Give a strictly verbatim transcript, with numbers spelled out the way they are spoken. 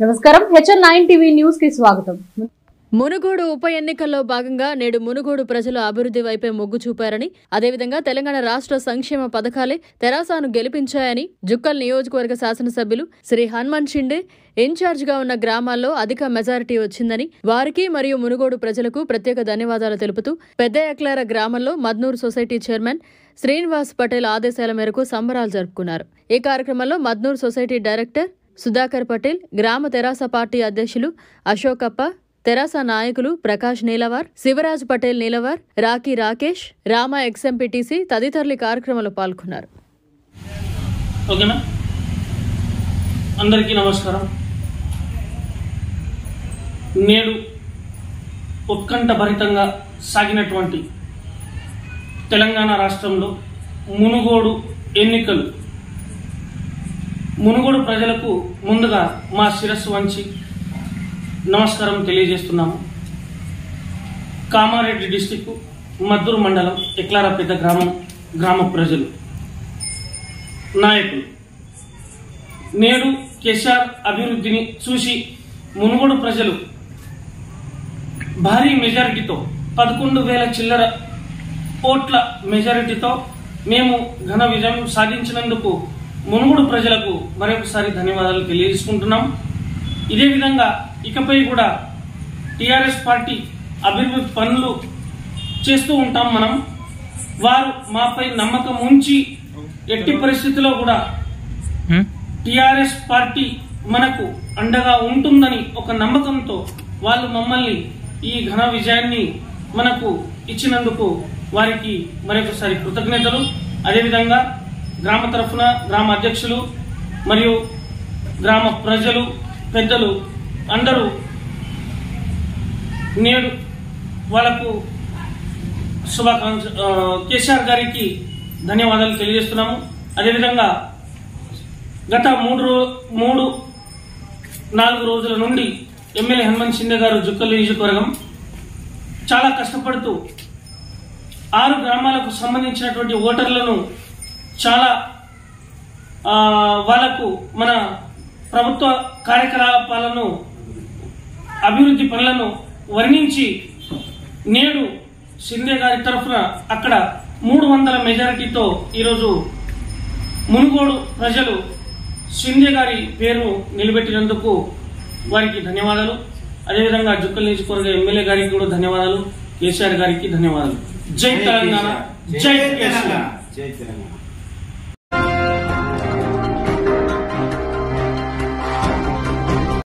నమస్కారం HN nine TV news కి స్వాగతం. మునుగోడు ఉప ఎన్నికల్లో భాగంగా నేడు మునుగోడు ప్రజలు అభివృద్ధి వైపే మొగ్గు చూపారని, అదేవిధంగా తెలంగాణ రాష్ట్ర సంక్షేమ పథకాలే తెరాసాను గెలిపించాయని జుక్కల్ నియోజకవర్గ శాసనసభ్యులు శ్రీ హనుమంత్ షిండే ఇన్ఛార్జిగా ఉన్న గ్రామాల్లో అధిక మెజారిటీ వచ్చిందని వారికి మరియు మునుగోడు ప్రజలకు ప్రత్యేక ధన్యవాదాలు తెలుపుతూ పెద్ద ఎక్లార గ్రామంలో మద్నూర్ సొసైటీ చైర్మన్ శ్రీనివాస్ పటేల్ ఆదేశాల మేరకు సంబరాలు జరుపుకున్నారు. ఈ కార్యక్రమంలో మద్నూర్ సొసైటీ డైరెక్టర్ సుధాకర్ పటేల్, గ్రామ తెరాస పార్టీ అధ్యక్షులు అశోకప్ప, తెరాస నాయకులు ప్రకాష్ నీలవార్, శివరాజ్ పటేల్ నీలవార్, రాకీ రాకేష్, రామ ఎక్స్ఎంపీటీసీ తదితరులు కార్యక్రమంలో పాల్గొన్నారు. ఓకేనా, అందరికీ నమస్కారం. నేడు ఉత్కంఠభరితంగా సాగినటువంటి తెలంగాణ రాష్ట్రంలో మునుగోడు ఎన్నికలు మునుగోడు ప్రజలకు ముందుగా మా శిరస్సు వంచి నమస్కారం తెలియజేస్తున్నాము. కామారెడ్డి డిస్టిక్ మద్దూరు మండలం ఎక్లార పెద్ద గ్రామం గ్రామ ప్రజలు, నాయకులు నేడు కేసీఆర్ అభివృద్ధిని చూసి మునుగోడు ప్రజలు భారీ మెజారిటీతో పదకొండు వేల చిల్లర ఓట్ల మెజారిటీతో మేము ఘన విజయం సాధించినందుకు మునుగోడు ప్రజలకు మరొకసారి ధన్యవాదాలు తెలియజేసుకుంటున్నాం. ఇదే విధంగా ఇకపై కూడా టీఆర్ఎస్ పార్టీ అభివృద్ధి పనులు చేస్తూ ఉంటాం. మనం వారు మాపై నమ్మకం ఉంచి ఎట్టి పరిస్థితిలో కూడా టీఆర్ఎస్ పార్టీ మనకు అండగా ఉంటుందని ఒక నమ్మకంతో వాళ్ళు మమ్మల్ని ఈ ఘన విజయాన్ని మనకు ఇచ్చినందుకు వారికి మరొకసారి కృతజ్ఞతలు. అదేవిధంగా గ్రామ తరఫున గ్రామ అధ్యక్షులు మరియు గ్రామ ప్రజలు పెద్దలు అందరూ నేడు వాళ్లకు శుభాకాంక్ష కేసీఆర్ గారికి ధన్యవాదాలు తెలియజేస్తున్నాము. అదేవిధంగా గత మూడు మూడు నాలుగు రోజుల నుండి ఎమ్మెల్యే హనుమంత్ షిండే గారు జుక్కల్ నియోజకవర్గం చాలా కష్టపడుతూ ఆరు గ్రామాలకు సంబంధించినటువంటి ఓటర్లను చాలా వాళ్లకు మన ప్రభుత్వ కార్యకలాపాలను అభివృద్ధి పనులను వర్ణించి నేడు షిండే గారి తరఫున అక్కడ మూడు వందల మెజారిటీతో ఈరోజు మునుగోడు ప్రజలు షిండే గారి పేరు నిలబెట్టినందుకు వారికి ధన్యవాదాలు. అదేవిధంగా జుక్కల్ నియోజకవర్గ ఎమ్మెల్యే గారికి కూడా ధన్యవాదాలు, కేసీఆర్ గారికి ధన్యవాదాలు. జై తెలంగాణ, జై కేసీఆర్.